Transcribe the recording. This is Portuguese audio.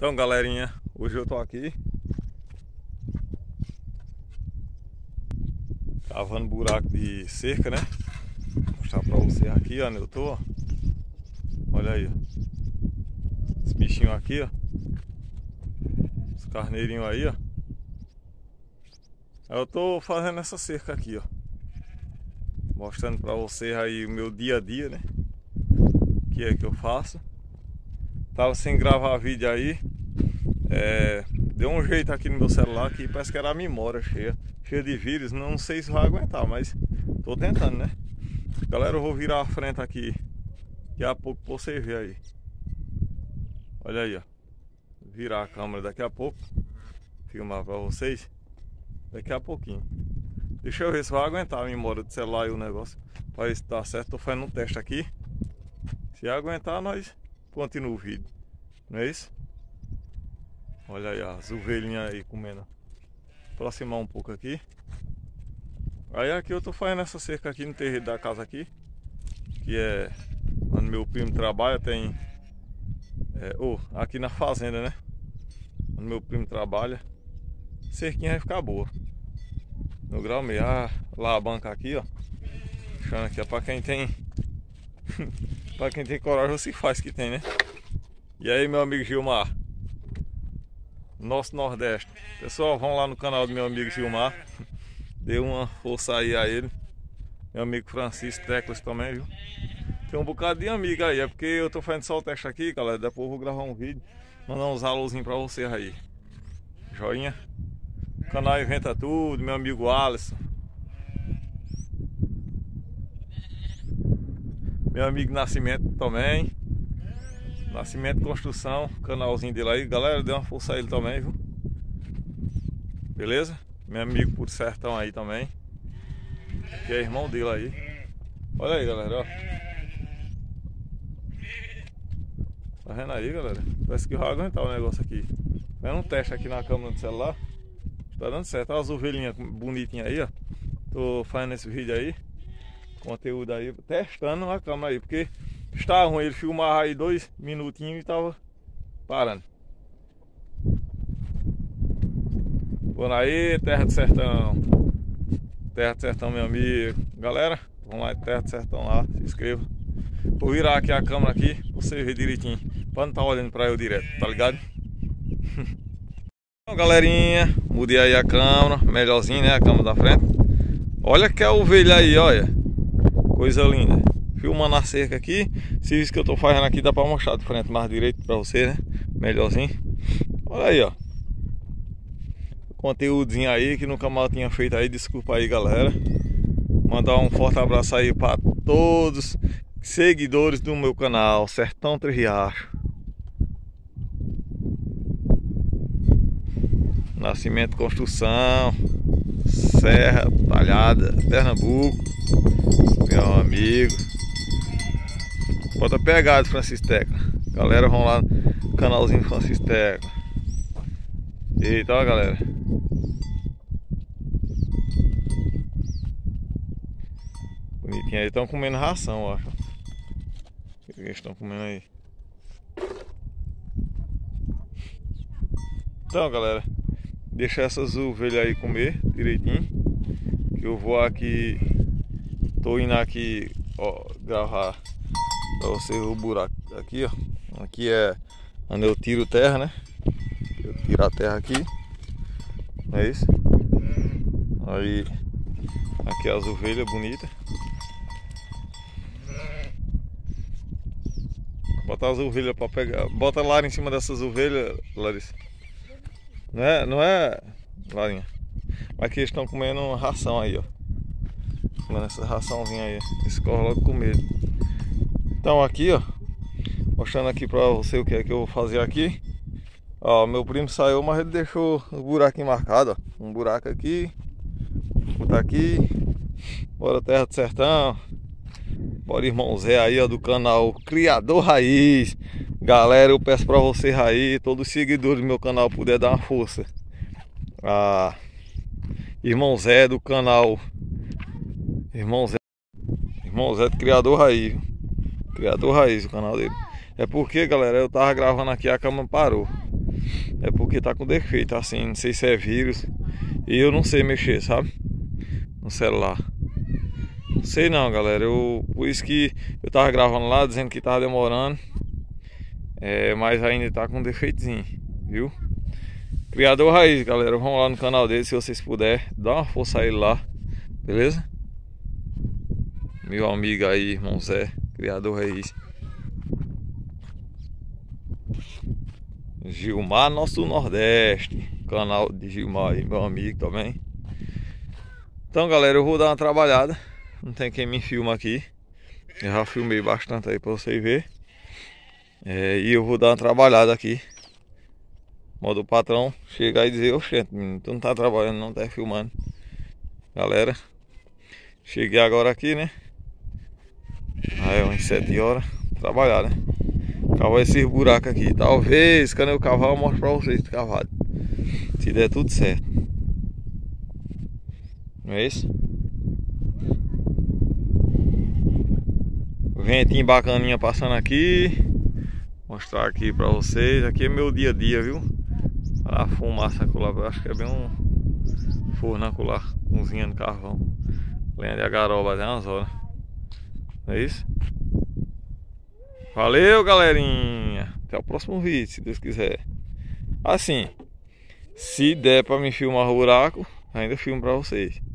Então, galerinha, hoje eu tô aqui cavando buraco de cerca, né? Vou mostrar pra vocês aqui, ó, onde eu tô, ó. Olha aí, ó. Os bichinhos aqui, ó. Os carneirinhos aí, ó. Eu tô fazendo essa cerca aqui, ó. Mostrando pra vocês aí o meu dia a dia, né? O que é que eu faço. Tava sem gravar vídeo aí. Deu um jeito aqui no meu celular que parece que era a memória cheia de vírus. Não sei se vai aguentar, mas tô tentando, né? Galera, eu vou virar a frente aqui daqui a pouco pra você ver aí. Olha aí, ó. Virar a câmera daqui a pouco. Filmar pra vocês daqui a pouquinho. Deixa eu ver se vai aguentar a memória do celular e o negócio. Pra ver se tá certo. Tô fazendo um teste aqui. Se aguentar, nós continuamos o vídeo. Não é isso? Olha aí as ovelhinhas aí comendo. Aproximar um pouco aqui. Aí aqui eu tô fazendo essa cerca aqui no terreiro da casa aqui, que é onde meu primo trabalha. Tem aqui na fazenda, né? Onde meu primo trabalha. Cerquinha vai ficar boa. No grau meio. Lá a banca aqui, ó. Deixando aqui, ó, pra quem tem pra quem tem coragem, se faz que tem, né? E aí, meu amigo Gilmar, nosso Nordeste. Pessoal, vão lá no canal do meu amigo Gilmar. Dê uma força aí a ele. Meu amigo Francisco Teclas também, viu? Tem um bocado de amigo aí. É porque eu tô fazendo só o teste aqui, galera. Depois eu vou gravar um vídeo, mandar uns alôzinhos pra vocês aí. Joinha. O canal Inventa Tudo. Meu amigo Alisson. Meu amigo Nascimento também. Nascimento Construção, canalzinho dele aí. Galera, dê uma força a ele também, viu? Beleza? Meu amigo Puro Sertão aí também, que é irmão dele aí. Olha aí, galera, ó. Tá vendo aí, galera? Parece que vai aguentar o negócio aqui. Fazendo um teste aqui na câmera do celular. Tá dando certo. Olha as ovelhinhas bonitinhas aí, ó. Tô fazendo esse vídeo aí, conteúdo aí, testando a câmera aí, porque estava ruim, ele filmava aí 2 minutinhos e tava parando. Bora aí, Terra do Sertão. Terra do Sertão, meu amigo. Galera, vamos lá, Terra do Sertão lá, se inscreva. Vou virar aqui a câmera aqui, pra você ver direitinho, pra não estar olhando pra eu direto, tá ligado? Então, galerinha, mudei aí a câmera, melhorzinho, né, a câmera da frente. Olha que a ovelha aí, olha. Coisa linda. Filmando a cerca aqui. Serviço que eu tô fazendo aqui dá pra mostrar de frente mais direito pra você, né? Melhorzinho. Olha aí, ó. Conteúdozinho aí que nunca mal tinha feito aí. Desculpa aí, galera. Mandar um forte abraço aí pra todos seguidores do meu canal Sertão Três Riachos. Nascimento Construção, Serra Talhada, Pernambuco. Meu amigo. Bota pegado, Francisco Tecla. Galera, vamos lá no canalzinho Francisco Tecla. Eita, ó, galera. Bonitinho aí. Estão comendo ração, eu acho. O que eles estão comendo aí? Então, galera, deixa essas ovelhas aí comer direitinho, que eu vou aqui. Tô indo aqui, ó, gravar pra vocês o buraco aqui, ó. Aqui é onde eu tiro terra, né? Eu tiro a terra aqui. É isso. Aí aqui as ovelhas bonitas. Bota as ovelhas pra pegar. Bota lá em cima dessas ovelhas, Larissa. Não é, Larinha. Aqui eles estão comendo ração aí, ó. Comendo essa raçãozinha aí. Eles correm logo com medo. Então aqui, ó, mostrando aqui pra você o que é que eu vou fazer aqui. Ó, meu primo saiu, mas ele deixou o buraquinho marcado, ó. Um buraco aqui. Botar aqui. Bora Terra do Sertão. Bora irmão Zé aí, ó, do canal Criador Raiz. Galera, eu peço pra vocês aí, todos os seguidores do meu canal, puder dar uma força. Irmão Zé do canal Irmão Zé do Criador Raiz. Criador Raiz, o canal dele. É porque, galera, eu tava gravando aqui, a câmera parou. é porque tá com defeito, assim, não sei se é vírus. E eu não sei mexer, sabe? No celular. Não sei não, galera. Por isso que eu tava gravando lá, dizendo que tava demorando. Mas ainda tá com defeitozinho, viu? Criador Raiz, galera. Vamos lá no canal dele, se vocês puderem. Dá uma força a ele lá, beleza? Meu amigo aí, irmão Zé, Criador Raiz. Gilmar, nosso do Nordeste. Canal de Gilmar aí, meu amigo também. Então, galera, eu vou dar uma trabalhada. Não tem quem me filma aqui. Eu já filmei bastante aí pra vocês verem. E eu vou dar uma trabalhada aqui. Modo o patrão chegar e dizer: oxente, menino, tu não tá trabalhando, não tá filmando. Galera, cheguei agora aqui, né? Aí é umas 7 horas. Trabalhar, né? Cavar esses buracos aqui. Talvez, quando eu cavar, eu mostro pra vocês o cavado. Se der tudo certo. Não é isso? Ventinho bacaninha passando aqui. Mostrar aqui pra vocês. Aqui é meu dia a dia, viu? A fumaça acolá, eu acho que é bem um forno acolá, cozinhando carvão. Lenha de agaroba até umas horas. Não é isso? Valeu, galerinha. Até o próximo vídeo, se Deus quiser. Assim, se der pra me filmar o buraco, ainda filmo pra vocês.